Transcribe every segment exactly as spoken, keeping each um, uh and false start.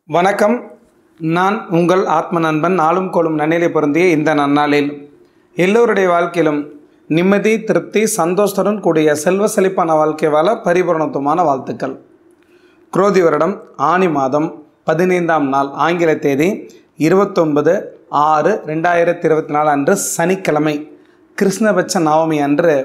வணக்கம். நான் உங்கள் ஆத்ம நண்பன். நாளும் கோளும் நன்னிலை பொருந்திய இந்த நன்னாளில் எல்லோருடைய வாழ்க்கையிலும் நிம்மதி, திருப்தி, சந்தோஷத்துடன் கூடிய செல்வ செழிப்பான வாழ்க்கை வாழ பரிபூரணத்துவமான வாழ்த்துக்கள். குரோதி வருடம் ஆனி மாதம் பதினைந்தாம் நாள், ஆங்கில தேதி இருபத்தொன்பது ஆறு ரெண்டாயிரத்தி இருபத்தி நாலு அன்று சனிக்கிழமை, கிருஷ்ணபட்ச நவமி அன்று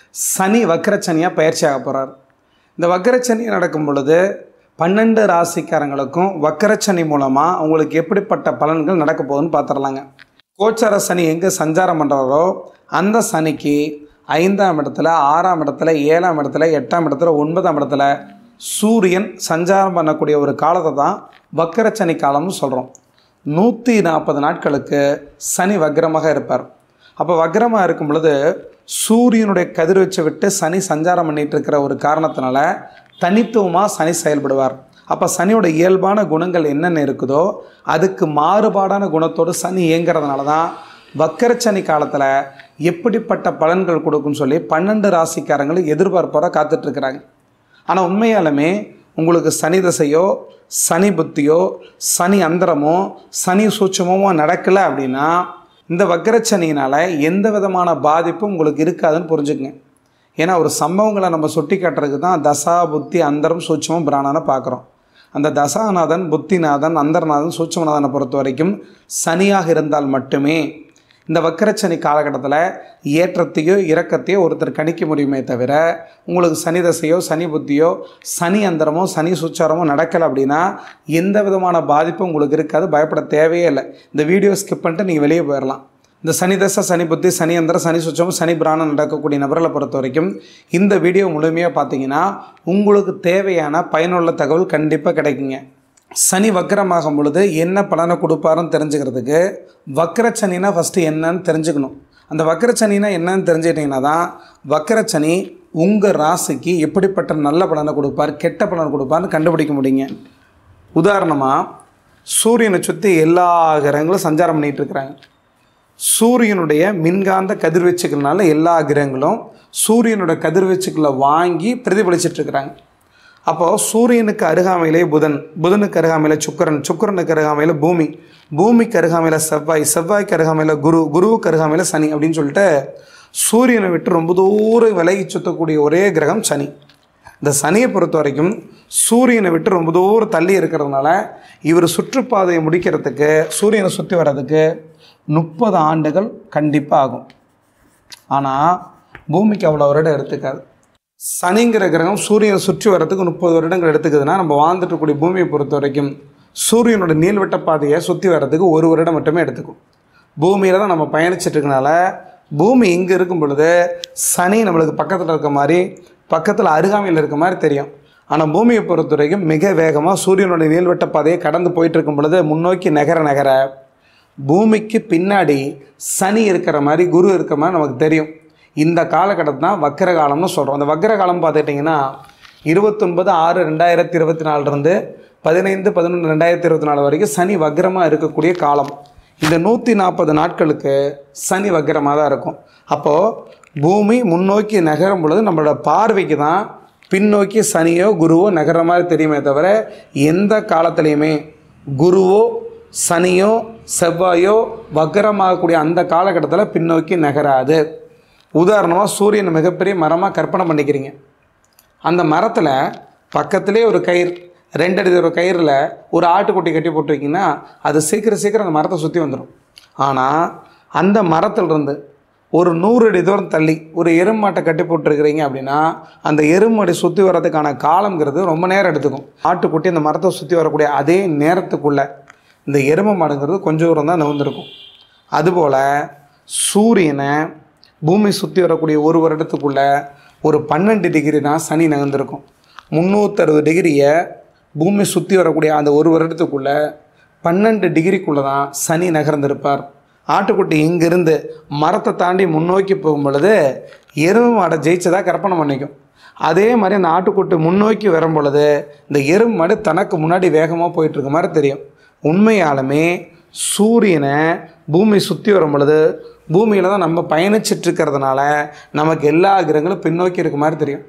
சனி வக்கரச்சனியாக பயிற்சியாக போகிறார். இந்த வக்கரச்சனி நடக்கும் பொழுது பன்னெண்டு ராசிக்காரங்களுக்கும் வக்கரச்சனி மூலமாக உங்களுக்கு எப்படிப்பட்ட பலன்கள் நடக்க போகுதுன்னு பார்த்துடலாங்க. கோச்சார சனி எங்கே சஞ்சாரம் பண்ணுறாரோ அந்த சனிக்கு ஐந்தாம் இடத்துல, ஆறாம் இடத்துல, ஏழாம் இடத்துல, எட்டாம் இடத்துல, ஒன்பதாம் இடத்துல சூரியன் சஞ்சாரம் பண்ணக்கூடிய ஒரு காலத்தை தான் வக்கரச்சனி காலம்னு சொல்கிறோம். நூற்றி நாற்பது நாட்களுக்கு சனி வக்ரமாக இருப்பார். அப்போ வக்ரமாக இருக்கும் பொழுது சூரியனுடைய கதிர்வீச்சை விட்டு சனி சஞ்சாரம் பண்ணிகிட்டு இருக்கிற ஒரு காரணத்தினால தனித்துவமாக சனி செயல்படுவார். அப்போ சனியோட இயல்பான குணங்கள் என்னென்ன இருக்குதோ அதுக்கு மாறுபாடான குணத்தோடு சனி இயங்கிறதுனால தான் வக்கரச்சனி காலத்தில் எப்படிப்பட்ட பலன்கள் கொடுக்குன்னு சொல்லி பன்னெண்டு ராசிக்காரங்களும் எதிர்பார்ப்போட காத்துட்ருக்குறாங்க. ஆனால் உண்மையாலுமே உங்களுக்கு சனி தசையோ, சனி புத்தியோ, சனி அந்தரமோ, சனி சூட்சமோ நடக்கலை அப்படின்னா இந்த வக்கரச்சனியினால் எந்த விதமான பாதிப்பும் உங்களுக்கு இருக்காதுன்னு புரிஞ்சுக்குங்க. ஏன்னா ஒரு சம்பவங்களை நம்ம சுட்டி காட்டுறதுக்கு தான் தசா, புத்தி, அந்தரம், சூட்சமம், பிராணனை பார்க்குறோம். அந்த தசாநாதன், புத்திநாதன், அந்தரநாதன், சூட்சமநாதனை பொறுத்த வரைக்கும் சனியாக இருந்தால் மட்டுமே இந்த வக்கரச்சனி காலகட்டத்தில் ஏற்றத்தையோ இறக்கத்தையோ ஒருத்தர் கணிக்க முடியுமே தவிர உங்களுக்கு சனி தசையோ, சனி புத்தியோ, சனி அந்தரமோ, சனி சூச்சாரமோ நடக்கலை அப்படின்னா எந்த விதமான பாதிப்பும் உங்களுக்கு இருக்காது. பயப்பட தேவையே இல்லை. இந்த வீடியோ ஸ்கிப் பண்ணிட்டு நீங்கள் வெளியே போயிடலாம். இந்த சனி தசை, சனி புத்தி, சனி அந்தரம், சனி சுச்சம், சனி பிராணம் நடக்கக்கூடிய நபர்களை பொறுத்த வரைக்கும் இந்த வீடியோ முழுமையாக பார்த்தீங்கன்னா உங்களுக்கு தேவையான பயனுள்ள தகவல் கண்டிப்பாக கிடைக்குங்க. சனி வக்கரமாகும் பொழுது என்ன பலனை கொடுப்பாருன்னு தெரிஞ்சுக்கிறதுக்கு வக்கரச்சனினா ஃபஸ்ட்டு என்னன்னு தெரிஞ்சுக்கணும். அந்த வக்கரச்சனினா என்னன்னு தெரிஞ்சுக்கிட்டிங்கன்னா தான் வக்கரச்சனி உங்கள் ராசிக்கு எப்படிப்பட்ட நல்ல பலனை கொடுப்பார், கெட்ட பலனை கொடுப்பார்னு கண்டுபிடிக்க முடியுங்க. உதாரணமாக சூரியனை சுற்றி எல்லா கிரகங்களும் சஞ்சாரம் பண்ணிகிட்டு இருக்கிறாங்க. சூரியனுடைய மின்காந்த கதிர்வீச்சுக்கள்னால எல்லா கிரகங்களும் சூரியனோட கதிர்வீச்சுக்களை வாங்கி பிரதிபலிச்சிட்ருக்கிறாங்க. அப்போது சூரியனுக்கு அருகாமையிலே புதன், புதனுக்கு அருகாமையில் சுக்கரன், சுக்கரனுக்கு அருகாமையில் பூமி, பூமிக்கு அருகாமையில் செவ்வாய், செவ்வாய்க்கு அருகாமையில் குரு, குருவுக்கு அருகாமையில் சனி அப்படின்னு சொல்லிட்டு சூரியனை விட்டு ரொம்ப தூரம் விலகி சுற்றக்கூடிய ஒரே கிரகம் சனி. இந்த சனியை பொறுத்த வரைக்கும் சூரியனை விட்டு ரொம்ப தூரம் தள்ளி இருக்கிறதுனால இவர் சுற்றுப்பாதையை முடிக்கிறதுக்கு, சூரியனை சுற்றி வர்றதுக்கு முப்பது ஆண்டுகள் கண்டிப்பாக ஆகும். ஆனால் பூமிக்கு அவ்வளோ வருடம் எடுத்துக்காது. சனிங்கிற கிரகம் சூரியனை சுற்றி வர்றதுக்கு முப்பது வருடங்கள் எடுத்துக்குதுன்னா நம்ம வாழ்ந்துட்டுக்கூடிய பூமியை பொறுத்த வரைக்கும் சூரியனோட நீள்வட்ட பாதையை சுற்றி வர்றதுக்கு ஒரு வருடம் மட்டுமே எடுத்துக்கும். பூமியில் தான் நம்ம பயணிச்சிட்ருக்கனால பூமி இங்கே இருக்கும் பொழுது சனி நம்மளுக்கு பக்கத்தில் இருக்க மாதிரி, பக்கத்தில் அருகாமையில் இருக்க மாதிரி தெரியும். ஆனால் பூமியை பொறுத்த வரைக்கும் மிக வேகமாக சூரியனோட நீள்வட்ட பாதையை கடந்து போயிட்டுருக்கும் பொழுது முன்னோக்கி நகர நகர பூமிக்கு பின்னாடி சனி இருக்கிற மாதிரி, குரு இருக்கிற மாதிரி நமக்கு தெரியும். இந்த காலகட்டத்தை தான் வக்கர காலம்னு சொல்கிறோம். அந்த வக்கர காலம் பார்த்துக்கிட்டிங்கன்னா இருபத்தொன்பது ஆறு ரெண்டாயிரத்தி இருபத்தி நாலுலேருந்து பதினைந்து பதினொன்று ரெண்டாயிரத்தி இருபத்தி நாலு வரைக்கும் சனி வக்கரமாக இருக்கக்கூடிய காலம். இந்த நூற்றி நாற்பது நாட்களுக்கு சனி வக்கரமாக தான் இருக்கும். அப்போது பூமி முன்னோக்கி நகரும் பொழுது நம்மளோட பார்வைக்கு தான் பின்னோக்கி சனியோ குருவோ நகர மாதிரி தெரியுமே தவிர எந்த காலத்துலேயுமே குருவோ சனியோ செவ்வாயோ வக்கரமாகக்கூடிய அந்த காலகட்டத்தில் பின்னோக்கி நகராது. உதாரணமாக சூரியன் மிகப்பெரிய மரமாக கற்பனை பண்ணிக்கிறீங்க. அந்த மரத்தில் பக்கத்துலேயே ஒரு கயிறு, ரெண்டு அடி ஒரு கயிறில் ஒரு ஆட்டுக்குட்டி கட்டி போட்டிருக்கீங்கன்னா அது சீக்கிரம் சீக்கிரம் அந்த மரத்தை சுற்றி வந்துடும். ஆனால் அந்த மரத்துலேருந்து ஒரு நூறு அடி தூரம் தள்ளி ஒரு எருமாட்டை கட்டி போட்டிருக்கிறீங்க அப்படின்னா அந்த எருமாட்டை சுற்றி வர்றதுக்கான காலங்கிறது ரொம்ப நேரம் எடுத்துக்கும். ஆட்டுக்குட்டி அந்த மரத்தை சுற்றி வரக்கூடிய அதே நேரத்துக்குள்ளே இந்த எருமை மாடுங்கிறது கொஞ்சம் தூரம் தான் நகர்ந்துருக்கும். அதுபோல் சூரியனை பூமி சுற்றி வரக்கூடிய ஒரு வருடத்துக்குள்ளே ஒரு பன்னெண்டு டிகிரி தான் சனி நகர்ந்துருக்கும். முந்நூற்றறுபது டிகிரியை பூமி சுற்றி வரக்கூடிய அந்த ஒரு வருடத்துக்குள்ளே பன்னெண்டு டிகிரிக்குள்ளே தான் சனி நகர்ந்திருப்பார். ஆட்டுக்குட்டி இங்கேருந்து மரத்தை தாண்டி முன்னோக்கி போகும் பொழுது எருமை மாடை ஜெயிச்சதாக கற்பனை பண்ணிக்கும். அதே மாதிரி அந்த ஆட்டுக்குட்டி முன்னோக்கி வரும் பொழுது இந்த எருமை மாடு தனக்கு முன்னாடி வேகமாக போயிட்டுருக்க மாதிரி தெரியும். உண்மையாலுமே சூரியனை பூமி சுற்றி வரும் பொழுது பூமியில் தான் நம்ம பயணிச்சிட்ருக்கிறதுனால நமக்கு எல்லா கிரகங்களும் பின்னோக்கி இருக்க மாதிரி தெரியும்.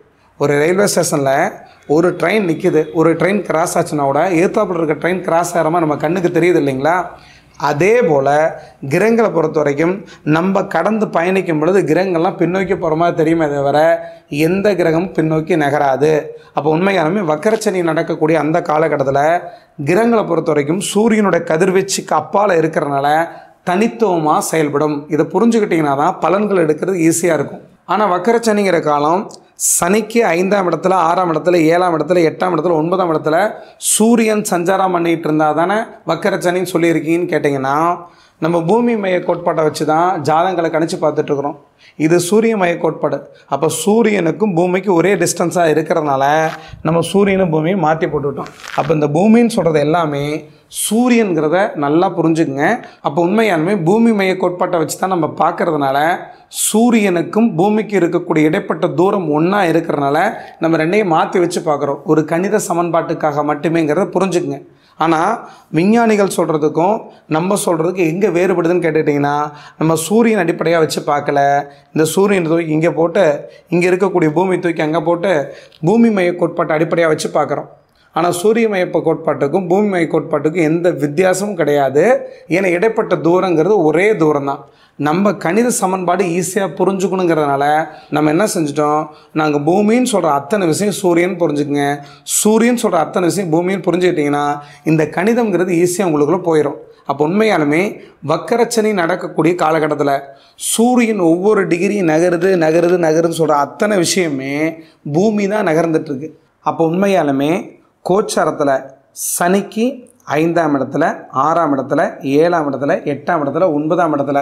ஒரு ரயில்வே ஸ்டேஷனில் ஒரு ட்ரெயின் நிற்கிது, ஒரு ட்ரெயின் கிராஸ் ஆச்சுன்னா கூட ஏத்தாப்பில் இருக்க ட்ரெயின் கிராஸ் ஆகிற மாதிரி நம்ம கண்ணுக்கு தெரியுது இல்லைங்களா? அதே போல் கிரகங்களை பொறுத்த வரைக்கும் நம்ம கடந்து பயணிக்கும் பொழுது கிரகங்கள்லாம் பின்னோக்கி போகிற மாதிரி தெரியுமே தவிர எந்த கிரகமும் பின்னோக்கி நகராது. அப்போ உண்மையாலுமே வக்கரச்சனி நடக்கக்கூடிய அந்த காலகட்டத்தில் கிரகங்களை பொறுத்த வரைக்கும் சூரியனுடைய கதிர்வீச்சுக்கு அப்பால் இருக்கிறனால தனித்துவமாக செயல்படும். இதை புரிஞ்சுக்கிட்டிங்கன்னா தான் பலன்கள் எடுக்கிறது ஈஸியாக இருக்கும். ஆனால் வக்கரச்சனிங்கிற காலம் சனிக்கு ஐந்தாம் இடத்துல, ஆறாம் இடத்துல, ஏழாம் இடத்துல, எட்டாம் இடத்துல, ஒன்பதாம் இடத்துல சூரியன் சஞ்சாரம் பண்ணிகிட்டு இருந்தால் தானே வக்கரச்சனின்னு சொல்லியிருக்கீங்கன்னு கேட்டிங்கன்னா, நம்ம பூமி மைய கோட்பாட்டை வச்சு தான் ஜாதகங்களை கணிச்சு பார்த்துட்ருக்குறோம். இது சூரிய மைய கோட்பாடு. அப்போ சூரியனுக்கும் பூமிக்கும் ஒரே டிஸ்டன்ஸாக இருக்கிறதுனால நம்ம சூரியனும் பூமியும் மாற்றி போட்டுவிட்டோம். அப்போ இந்த பூமின்னு சொல்கிறது எல்லாமே சூரியன்கிறத நல்லா புரிஞ்சுக்குங்க. அப்போ உண்மையாலுமே பூமி மைய கோட்பாட்டை வச்சு தான் நம்ம பார்க்கறதுனால சூரியனுக்கும் பூமிக்கு இருக்கக்கூடிய இடைப்பட்ட தூரம் ஒன்றா இருக்கிறனால நம்ம ரெண்டையும் மாற்றி வச்சு பார்க்குறோம். ஒரு கணித சமன்பாட்டுக்காக மட்டுமேங்கிறத புரிஞ்சுக்குங்க. ஆனால் விஞ்ஞானிகள் சொல்கிறதுக்கும் நம்ம சொல்கிறதுக்கு எங்கே வேறுபடுதுன்னு கேட்டுக்கிட்டிங்கன்னா, நம்ம சூரியன் அடிப்படையாக வச்சு பார்க்கல. இந்த சூரியன் தூக்கி இங்கே போட்டு இங்கே இருக்கக்கூடிய பூமி தூக்கி அங்கே போட்டு பூமி மைய கோட்பாட்டை அடிப்படையாக வச்சு பார்க்குறோம். ஆனால் சூரிய மைய கோட்பாட்டுக்கும் பூமி மைய கோட்பாட்டுக்கும் எந்த வித்தியாசமும் கிடையாது. ஏன்னா இடைப்பட்ட தூரங்கிறது ஒரே தூரம் தான். நம்ம கணித சமன்பாடு ஈஸியாக புரிஞ்சுக்கணுங்கிறதுனால நம்ம என்ன செஞ்சிட்டோம், நாங்கள் பூமின்னு சொல்கிற அத்தனை விஷயம் சூரியன் புரிஞ்சுக்குங்க, சூரியன் சொல்கிற அத்தனை விஷயம் பூமின்னு புரிஞ்சுக்கிட்டிங்கன்னா இந்த கணிதம்ங்கிறது ஈஸியாக உங்களுக்குள்ளே போயிடும். அப்போ உண்மையாலுமே வக்கரச்சனி நடக்கக்கூடிய காலகட்டத்தில் சூரியன் ஒவ்வொரு டிகிரி நகருது நகருது நகருதுன்னு சொல்கிற அத்தனை விஷயமே பூமி தான் நகர்ந்துட்டுருக்கு. அப்போ உண்மையாலுமே கோச்சாரத்தில் சனிக்கு ஐந்தாம் இடத்துல, ஆறாம் இடத்துல, ஏழாம் இடத்துல, எட்டாம் இடத்துல, ஒன்பதாம் இடத்துல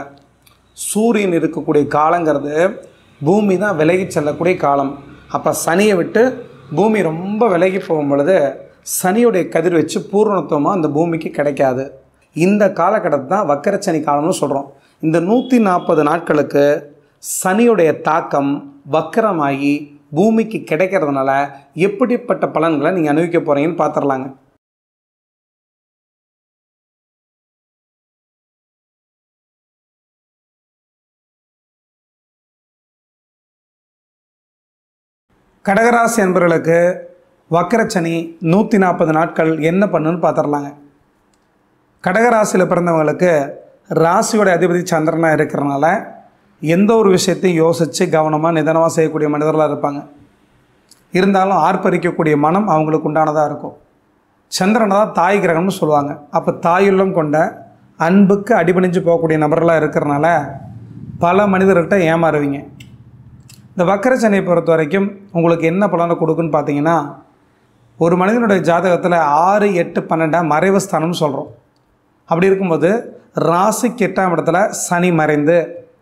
சூரியன் இருக்கக்கூடிய காலங்கிறது பூமி தான் விலகி செல்லக்கூடிய காலம். அப்போ சனியை விட்டு பூமி ரொம்ப விலகி போகும் பொழுது சனியுடைய கதிர் வச்சு பூர்ணத்துவமாக அந்த பூமிக்கு கிடைக்காது. இந்த காலகட்டத்தை தான் வக்கரச்சனி காலம்னு சொல்கிறோம். இந்த நூற்றி நாற்பது நாட்களுக்கு சனியுடைய தாக்கம் வக்கரமாகி பூமிக்கு கிடைக்கிறதுனால எப்படிப்பட்ட பலன்களை நீங்கள் அனுபவிக்க போகிறீங்கன்னு பார்த்துடலாங்க. கடகராசி என்பவர்களுக்கு வக்கரச்சனி நூற்றி நாற்பது நாட்கள் என்ன பண்ணுன்னு பார்த்துடலாங்க. கடகராசியில் பிறந்தவங்களுக்கு ராசியோட அதிபதி சந்திரனாக இருக்கிறனால எந்த ஒரு விஷயத்தையும் யோசித்து கவனமாக நிதானமாக செய்யக்கூடிய மனிதர்களாக இருப்பாங்க. இருந்தாலும் ஆர்ப்பரிக்கக்கூடிய மனம் அவங்களுக்கு உண்டானதாக இருக்கும். சந்திரனை தான் தாய் கிரகம்னு சொல்லுவாங்க. அப்போ தாயுள்ளம் கொண்ட அன்புக்கு அடிபணிஞ்சு போகக்கூடிய நபர்களாக இருக்கிறனால பல மனிதர்கிட்ட ஏமாறுவீங்க. இந்த வக்கரச்சனியை பொறுத்த வரைக்கும் உங்களுக்கு என்ன பலனை கொடுக்குன்னு பார்த்தீங்கன்னா, ஒரு மனிதனுடைய ஜாதகத்தில் ஆறு எட்டு பன்னெண்டாம் மறைவு ஸ்தானம்னு சொல்கிறோம். அப்படி இருக்கும்போது ராசிக்கு எட்டாம் இடத்துல சனி மறைந்து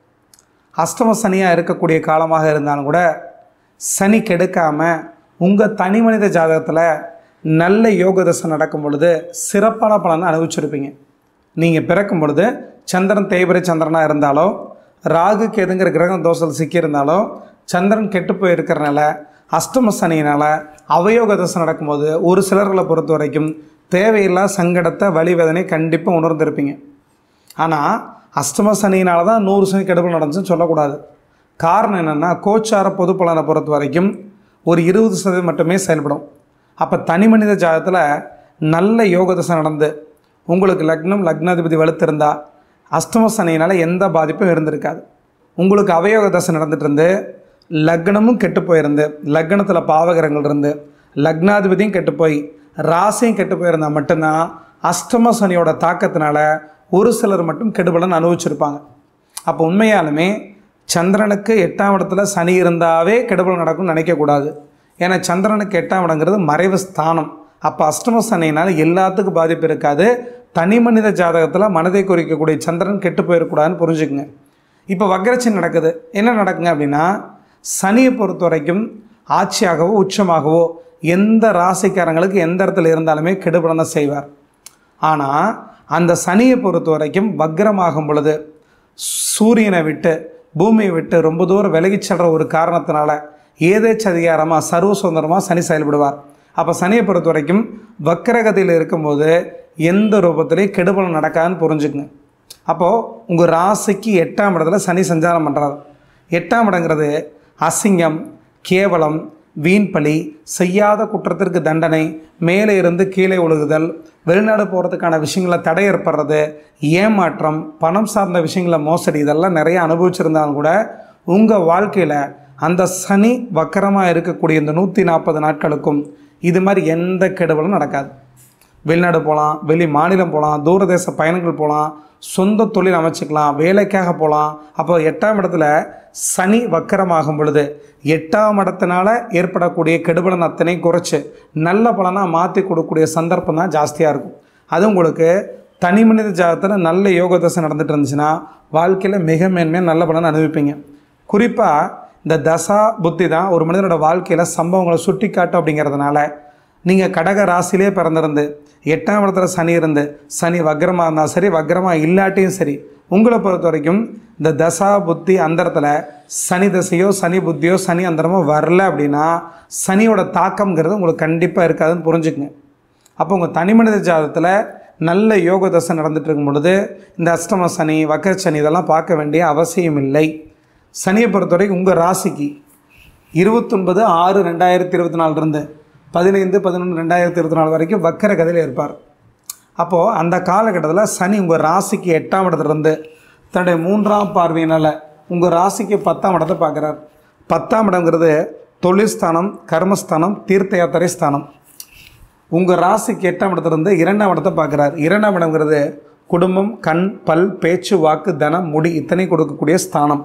அஷ்டம சனியாக இருக்கக்கூடிய காலமாக இருந்தாலும் கூட சனி கெடுக்காமல் உங்கள் தனி மனித ஜாதகத்தில் நல்ல யோக தசை நடக்கும் பொழுது சிறப்பான பலனை அனுபவிச்சிருப்பீங்க. நீங்கள் பிறக்கும் பொழுது சந்திரன் தேய்பிரை சந்திரனாக இருந்தாலோ, ராகு கேதுங்கிற கிரகம் தோஷத்தில் சிக்கியிருந்தாலோ, சந்திரன் கெட்டு போயிருக்கிறனால அஷ்டம சனியினால் அவயோக தசை நடக்கும்போது ஒரு சிலர்களை பொறுத்த வரைக்கும் தேவையில்லா சங்கடத்தை வலி வேதனை கண்டிப்பாக உணர்ந்திருப்பீங்க. ஆனால் அஷ்டம சனியினால தான் நூறு சனி கெடுதல் நடந்துச்சுன்னு சொல்லக்கூடாது. காரணம் என்னென்னா, கோச்சார பொது பலனை பொறுத்த வரைக்கும் ஒரு இருபது சதவீதம் மட்டுமே செயல்படும். அப்போ தனி மனித ஜாதகத்தில் நல்ல யோக தசை நடந்து உங்களுக்கு லக்னம் லக்னாதிபதி வலுத்திருந்தா அஷ்டம சனியினால் எந்த பாதிப்பும் இருந்திருக்காது. உங்களுக்கு அவயோக தசை நடந்துட்டு இருந்து லக்னமும் கெட்டு போயிருந்து, லக்னத்தில் பாவகிரகங்கள் இருந்து லக்னாதிபதியும் கெட்டு போய் ராசியும் கெட்டு போயிருந்தால் மட்டும்தான் அஷ்டம சனியோட தாக்கத்தினால ஒரு சிலர் மட்டும் கெடுபலன் அனுபவிச்சிருப்பாங்க. அப்போ உண்மையாலுமே சந்திரனுக்கு எட்டாம் இடத்துல சனி இருந்தாவே கெடுபலன் நடக்கும்னு நினைக்கக்கூடாது. ஏன்னா சந்திரனுக்கு எட்டாம் இடங்கிறது மறைவு ஸ்தானம். அப்போ அஷ்டம சனியினால் எல்லாத்துக்கும் பாதிப்பு இருக்காது. தனி மனித ஜாதகத்தில் மனதை குறிக்கக்கூடிய சந்திரன் கெட்டு போயிடக்கூடாதுன்னு புரிஞ்சுக்குங்க. இப்போ வக்கரச்சனி நடக்குது. என்ன நடக்குங்க அப்படின்னா, சனியை பொறுத்த வரைக்கும் ஆட்சியாகவோ உச்சமாகவோ எந்த ராசிக்காரங்களுக்கு எந்த இடத்துல இருந்தாலுமே கெடுபலனை செய்வார். ஆனால் அந்த சனியை பொறுத்த வரைக்கும் வக்ரமாகும் பொழுது சூரியனை விட்டு பூமியை விட்டு ரொம்ப தூரம் விலகி செல்கிற ஒரு காரணத்தினால ஏதேச்சதிகாரமாக சர்வ சுதந்திரமாக சனி செயல்படுவார். அப்போ சனியை பொறுத்த வரைக்கும் வக்கரகதியில் இருக்கும்போது எந்த ரூபத்திலையும் கெடுபலன் நடக்காதுன்னு புரிஞ்சுக்குங்க. அப்போது உங்கள் ராசிக்கு எட்டாம் இடத்துல சனி சஞ்சாரம் பண்ணுறாரு. எட்டாம் இடங்கிறது அசிங்கம், கேவலம், வீண் பழி, செய்யாத குற்றத்திற்கு தண்டனை, மேலே இருந்து கீழே ஒழுகுதல், வெளிநாடு போகிறதுக்கான விஷயங்களை தடை ஏற்படுறது, ஏமாற்றம், பணம் சார்ந்த விஷயங்களை மோசடி, இதெல்லாம் நிறைய அனுபவிச்சிருந்தாலும் கூட உங்கள் வாழ்க்கையில் அந்த சனி வக்கரமாக இருக்கக்கூடிய இந்த நூற்றி நாற்பது நாட்களுக்கும் இது மாதிரி எந்த கெடுதலும் நடக்காது. வெளிநாடு போகலாம், வெளி மாநிலம் போகலாம், தூரதேச பயணங்கள் போகலாம், சொந்த தொழில் அமைச்சிக்கலாம், வேலைக்காக போகலாம். அப்போ எட்டாம் இடத்துல சனி வக்கரமாகும் பொழுது எட்டாம் இடத்தினால ஏற்படக்கூடிய கெடுபலன் அத்தனை குறைச்சி நல்ல பலனாக மாற்றி கொடுக்கக்கூடிய சந்தர்ப்பம் தான் ஜாஸ்தியாக இருக்கும். அது உங்களுக்கு தனி மனித ஜாதகத்தில் நல்ல யோக தசை நடந்துட்டு இருந்துச்சுன்னா வாழ்க்கையில் மிக மேன்மையாக நல்ல பலனை அனுபவிப்பீங்க. குறிப்பாக இந்த தசா புத்தி தான் ஒரு மனிதனோட வாழ்க்கையில் சம்பவங்களை சுட்டி காட்டும். அப்படிங்கிறதுனால நீங்கள் கடக ராசியிலே பிறந்திருந்து எட்டாம் இடத்துல சனி இருந்து சனி வக்ரமாக இருந்தால் சரி, வக்ரமாக இல்லாட்டியும் சரி, உங்களை பொறுத்த வரைக்கும் இந்த தசா புத்தி அந்தரத்தில் சனி தசையோ சனி புத்தியோ சனி அந்தரமோ வரல அப்படின்னா சனியோட தாக்கம்ங்கிறது உங்களுக்கு கண்டிப்பாக இருக்காதுன்னு புரிஞ்சுக்குங்க. அப்போ உங்கள் தனி மனித ஜாதகத்தில் நல்ல யோக தசை நடந்துட்டு இருக்கும் பொழுது இந்த அஷ்டம சனி, வக்கர சனி இதெல்லாம் பார்க்க வேண்டிய அவசியம் இல்லை. சனியை பொறுத்த வரைக்கும் உங்கள் ராசிக்கு இருபத்தொன்பது ஆறு ரெண்டாயிரத்தி இருபத்தி நாலுலேருந்து பதினைந்து பதினொன்று ரெண்டாயிரத்தி இருபத்தி நாலு வரைக்கும் வக்கர கதையில் இருப்பார். அப்போது அந்த காலகட்டத்தில் சனி உங்கள் ராசிக்கு எட்டாம் இடத்துலேருந்து தன்னுடைய மூன்றாம் பார்வையினால் உங்கள் ராசிக்கு பத்தாம் இடத்தை பார்க்குறார். பத்தாம் இடங்கிறது தொழில் ஸ்தானம், கர்மஸ்தானம், தீர்த்த யாத்திரை ஸ்தானம். உங்கள் ராசிக்கு எட்டாம் இடத்துலேருந்து இரண்டாம் இடத்தை பார்க்குறார். இரண்டாம் இடங்கிறது குடும்பம், கண், பல், பேச்சு, வாக்கு, தனம், முடி இத்தனை கொடுக்கக்கூடிய ஸ்தானம்.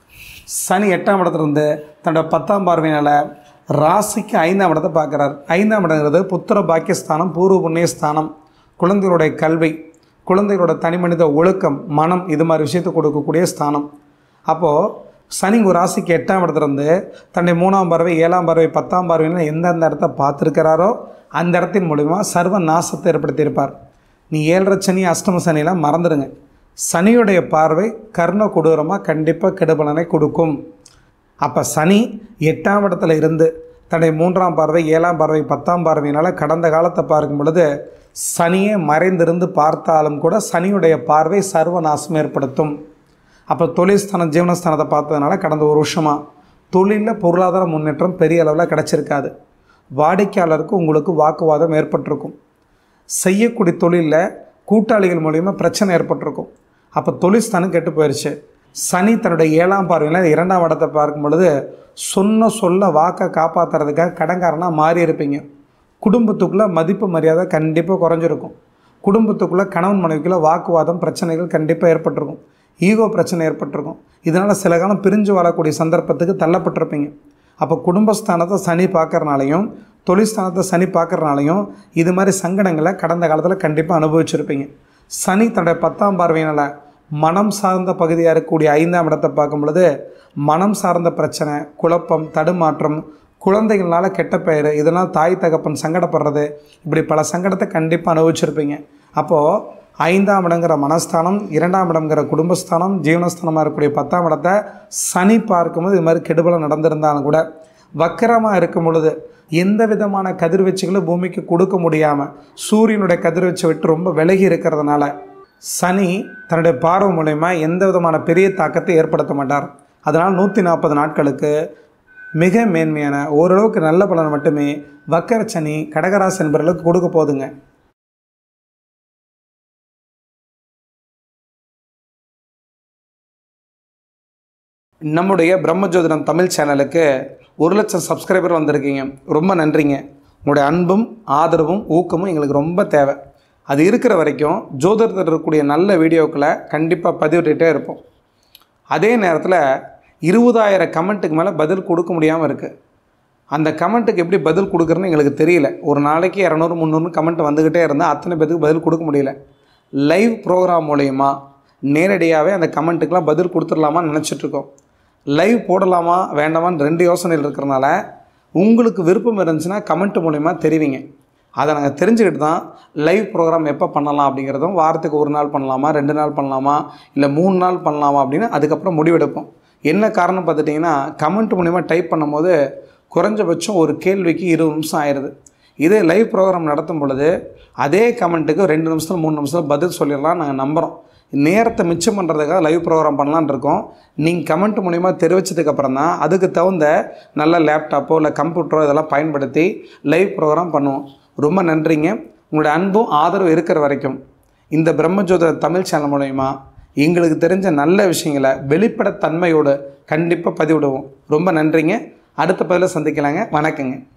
சனி எட்டாம் இடத்துலேருந்து தன்னோட பத்தாம் பார்வையினால் ராசிக்கு ஐந்தாம் இடத்தை பார்க்குறார். ஐந்தாம் இடங்கிறது புத்திர பாக்கியஸ்தானம், பூர்வ புண்ணிய ஸ்தானம், குழந்தைகளுடைய கல்வி, குழந்தைகளோட தனி மனித ஒழுக்கம், மனம், இது மாதிரி விஷயத்தை கொடுக்கக்கூடிய ஸ்தானம். அப்போது சனி ஒரு ராசிக்கு எட்டாம் இடத்துலேருந்து தன்னுடைய மூணாம் பார்வை, ஏழாம் பார்வை, பத்தாம் பார்வையில் எந்தெந்த இடத்த பார்த்துருக்கிறாரோ அந்த இடத்தின் மூலிமா சர்வ நாசத்தை ஏற்படுத்தியிருப்பார். நீ ஏழரை சனி, அஷ்டம சனியெலாம் மறந்துடுங்க. சனியுடைய பார்வை கர்ண கொடூரமாக கண்டிப்பாக கெடுபலனை கொடுக்கும். அப்போ சனி எட்டாம் இடத்துல இருந்து தன்னுடைய மூன்றாம் பார்வை, ஏழாம் பார்வை, பத்தாம் பார்வையினால் கடந்த காலத்தை பார்க்கும் பொழுது சனியை மறைந்திருந்து பார்த்தாலும் கூட சனியுடைய பார்வை சர்வநாசம் ஏற்படுத்தும். அப்போ தொழில் ஸ்தானம், ஜீவனஸ்தானத்தை பார்த்ததுனால கடந்த ஒரு வருஷமாக தொழிலில் பொருளாதார முன்னேற்றம் பெரிய அளவில் கிடச்சிருக்காது. வாடிக்கையாளருக்கு உங்களுக்கு வாக்குவாதம் ஏற்பட்டிருக்கும். செய்யக்கூடிய தொழிலில் கூட்டாளிகள் மூலிமா பிரச்சனை ஏற்பட்டிருக்கும். அப்போ தொழில் ஸ்தானம் கெட்டு போயிடுச்சு. சனி தன்னுடைய ஏழாம் பார்வையில் இரண்டாம் இடத்தை பார்க்கும் பொழுது சொன்ன சொல்ல வாக்கை காப்பாற்றுறதுக்காக கடங்காரனாக மாறி இருப்பீங்க. குடும்பத்துக்குள்ளே மதிப்பு மரியாதை கண்டிப்பாக குறைஞ்சிருக்கும். குடும்பத்துக்குள்ளே கணவன் மனைவிக்குள்ளே வாக்குவாதம், பிரச்சனைகள் கண்டிப்பாக ஏற்பட்டிருக்கும். ஈகோ பிரச்சனை ஏற்பட்டிருக்கும். இதனால் சில காலம் பிரிஞ்சு வாழக்கூடிய சந்தர்ப்பத்துக்கு தள்ளப்பட்டிருப்பீங்க. அப்போ குடும்பஸ்தானத்தை சனி பார்க்கறனாலையும் தொழில்ஸ்தானத்தை சனி பார்க்கறனாலையும் இது மாதிரி சங்கடங்களை கடந்த காலத்தில் கண்டிப்பாக அனுபவிச்சிருப்பீங்க. சனி தன்னுடைய பத்தாம் பார்வையினால் மனம் சார்ந்த பகுதியாக இருக்கக்கூடிய ஐந்தாம் இடத்தை பார்க்கும் பொழுது மனம் சார்ந்த பிரச்சனை, குழப்பம், தடுமாற்றம், குழந்தைகளால் கெட்ட பெயர், இதனால் தாய் தகப்பன் சங்கடப்படுறது, இப்படி பல சங்கடத்தை கண்டிப்பாக அனுபவிச்சிருப்பீங்க. அப்போது ஐந்தாம் இடங்கிற மனஸ்தானம், இரண்டாம் இடங்கிற குடும்பஸ்தானம், ஜீவனஸ்தானமாக இருக்கக்கூடிய பத்தாம் இடத்தை சனி பார்க்கும்போது இது மாதிரி கெடுபலம் நடந்திருந்தாலும் கூட வக்கரமாக இருக்கும் பொழுது எந்த விதமான கதிர்வீச்சுகளும் பூமிக்கு கொடுக்க முடியாமல் சூரியனுடைய கதிர்வீச்சை விட்டு ரொம்ப விலகி இருக்கிறதுனால சனி தன்னுடைய பார்வை மூலமா எந்த விதமான பெரிய தாக்கத்தை ஏற்படுத்த மாட்டார். அதனால் நூற்றி நாற்பது நாட்களுக்கு மிக மேன்மையான ஓரளவுக்கு நல்ல பலன் மட்டுமே வக்கர சனி கடகராசி என்பவர்களுக்கு கொடுக்க போதுங்க. நம்முடைய பிரம்மஜோதிடம் தமிழ் சேனலுக்கு ஒரு லட்சம் சப்ஸ்கிரைபர் வந்திருக்கீங்க. ரொம்ப நன்றிங்க. உங்களுடைய அன்பும் ஆதரவும் ஊக்கமும் எங்களுக்கு ரொம்ப தேவை. அது இருக்கிற வரைக்கும் ஜோதிடத்தில் இருக்கக்கூடிய நல்ல வீடியோக்களை கண்டிப்பாக பதிவிட்டுகிட்டே இருப்போம். அதே நேரத்தில் இருபதாயிரம் கமெண்ட்டுக்கு மேலே பதில் கொடுக்க முடியாமல் இருக்குது. அந்த கமெண்ட்டுக்கு எப்படி பதில் கொடுக்குறதுன்னு எங்களுக்கு தெரியல. ஒரு நாளைக்கு இரநூறு முந்நூறு கமெண்ட் வந்துக்கிட்டே இருந்தால் அத்தனை பேருக்கு பதில் கொடுக்க முடியல. லைவ் ப்ரோக்ராம் மூலயமா நேரடியாகவே அந்த கமெண்ட்டுக்கெலாம் பதில் கொடுத்துடலாமான்னு நினச்சிட்ருக்கோம். லைவ் போடலாமா வேண்டாமான்னு ரெண்டு யோசனைகள் இருக்கிறனால உங்களுக்கு விருப்பம் இருந்துச்சுன்னா கமெண்ட் மூலயமா தெரிவிங்க. அதை நாங்கள் தெரிஞ்சுக்கிட்டு தான் லைவ் ப்ரோக்ராம் எப்போ பண்ணலாம் அப்படிங்கிறதும், வாரத்துக்கு ஒரு நாள் பண்ணலாமா, ரெண்டு நாள் பண்ணலாமா, இல்லை மூணு நாள் பண்ணலாமா அப்படின்னு அதுக்கப்புறம் முடிவெடுப்போம். என்ன காரணம் பார்த்துட்டிங்கன்னா கமெண்ட் மூலிமா டைப் பண்ணும்போது குறைஞ்சபட்சம் ஒரு கேள்விக்கு இருபது நிமிஷம் ஆயிடுது. இதே லைவ் ப்ரோக்ராம் நடத்தும் பொழுது அதே கமெண்ட்டுக்கு ரெண்டு நிமிஷத்தில் மூணு நிமிஷத்தில் பதில் சொல்லிடலாம் நாங்கள் நம்புகிறோம். நேரத்தை மிச்சம் பண்ணுறதுக்காக லைவ் ப்ரோக்ராம் பண்ணலான் இருக்கோம். நீங்கள் கமெண்ட் மூலிமா தெரிவித்ததுக்கப்புறம் தான் அதுக்கு தகுந்த நல்ல லேப்டாப்போ இல்லை கம்ப்யூட்டரோ இதெல்லாம் பயன்படுத்தி லைவ் ப்ரோக்ராம் பண்ணுவோம். ரொம்ப நன்றிங்க. உங்களுடைய அன்பும் ஆதரவு இருக்கிற வரைக்கும் இந்த பிரம்மஜோதிட தமிழ் சேனல் மூலயமா எங்களுக்கு தெரிஞ்ச நல்ல விஷயங்களை வெளிப்படைத்தன்மையோடு கண்டிப்பாக பதிவிடுவோம். ரொம்ப நன்றிங்க. அடுத்த பதிவில் சந்திக்கலாங்க. வணக்கங்க.